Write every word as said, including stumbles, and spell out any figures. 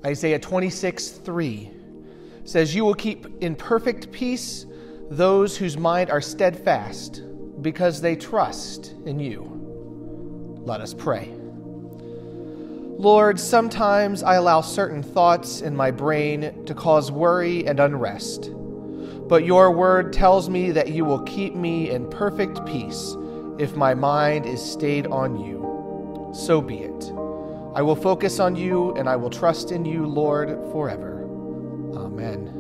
Isaiah twenty-six, three says, "You will keep in perfect peace those whose mind are steadfast, because they trust in you." Let us pray. Lord, sometimes I allow certain thoughts in my brain to cause worry and unrest, but your word tells me that you will keep me in perfect peace if my mind is stayed on you. So be it. I will focus on you and I will trust in you, Lord, forever. Amen.